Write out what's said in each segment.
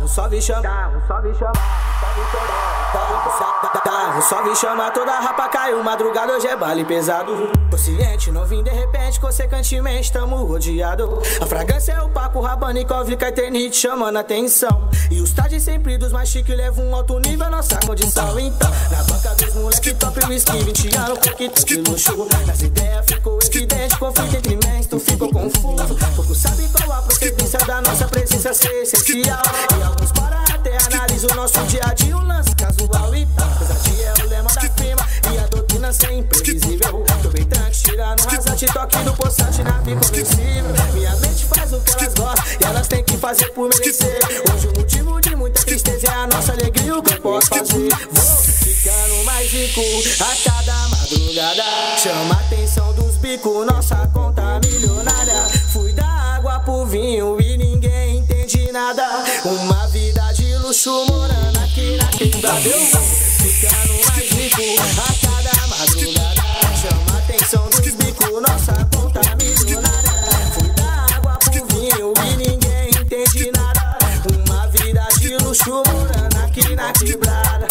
só me chama. Só me chama, toda rapa caiu, madrugada hoje é baile pesado. Consciente, não vim de repente, consequentemente tamo rodeado. A fragrância é o Paco Rabanne, Covlica Eternite chamando atenção. E os tardes sempre dos mais chique levam um alto nível, nossa condição. Então, na banca dos moleque top, whisky, 20 anos, coquito de luxo. Nas ideias ficou evidente, conflito entre mens, tu ficou confuso. Pouco sabe qual a procedência da nossa presença ser essencial. E alguns para até analisam o nosso dia a dia, um lance casual e tal. Ousadia é o lema da firma e a doutrina ser imprevisível. Tô bem tranqui, tirando um rasante, toque do poçante, nave convencível. Minha mente faz o que elas gostam e elas têm que fazer por merecer. Hoje o motivo de muita tristeza é a nossa alegria, o que eu posso fazer. Vou ficando mais rico a cada madrugada. Chama a atenção dos bicos, nossa conta milionária. Fui da água pro vinho e ninguém entende nada. Uma vida de luxo morando aqui na quebrada. Eu vou ficando mais rico a cada madrugada. Chama a atenção dos bicos, nossa conta milionária. Fui da água pro vinho e ninguém entende nada. Uma vida de luxo morando aqui na quebrada.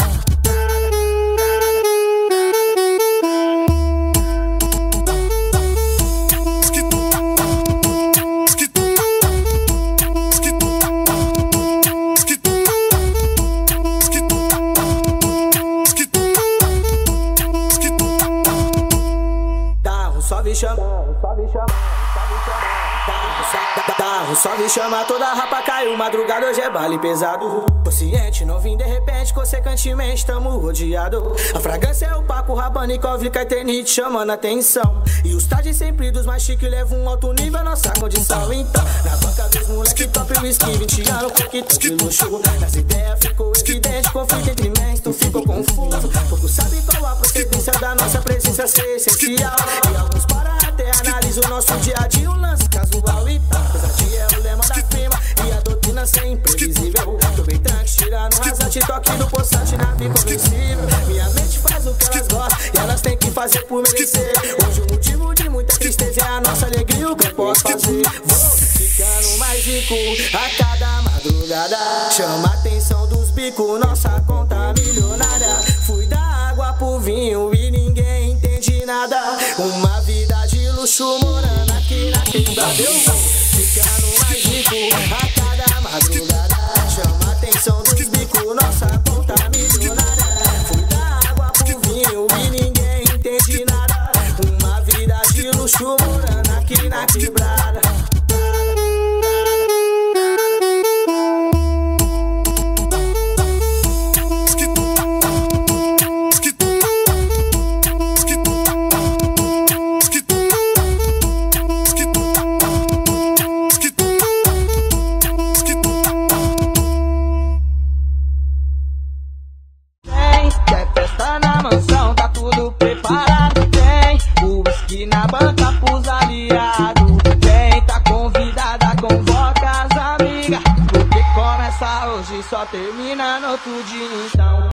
Só me chama, toda rapa caiu, madrugada hoje é baile pesado. Consciente, não vim de repente, consequentemente tamo rodeado. A fragrância é o Paco Rabanne, Covlica Eternite chamando atenção. E os tardes sempre dos mais chique levam um alto nível, nossa condição. Então, na banca dos moleque top, whisky, 20 anos, coquito de luxo. Nas ideias ficou evidente, conflito entre mens, tu ficou confuso. Pouco sabe qual a procedência da nossa presença ser essencial. E alguns para até analisam o nosso dia a dia, um lance casual e tal. Ousadia é o lema da firma e a doutrina ser imprevisível. Tô bem tranqui, tirando um rasante, toque do poçante, nave convencível. Minha mente faz o que elas gostam e elas têm que fazer por merecer. Hoje o motivo de muita tristeza é a nossa alegria, o que eu posso fazer. Vou ficando mais rico a cada madrugada. Chama a atenção dos bicos, nossa conta milionária. Fui da água pro vinho e ninguém entende nada. Uma vida de luxo morando aqui na quebrada. Eu vou ficando mais rico a cada madrugada. Chama a atenção dos bicos, nossa conta milionária. Fui da água pro vinho e ninguém entende nada. Uma vida de luxo morando aqui na quebrada. Na banca pros aliados, vem, tá convidada, convoca as amigas, porque começa hoje, só termina no outro dia então.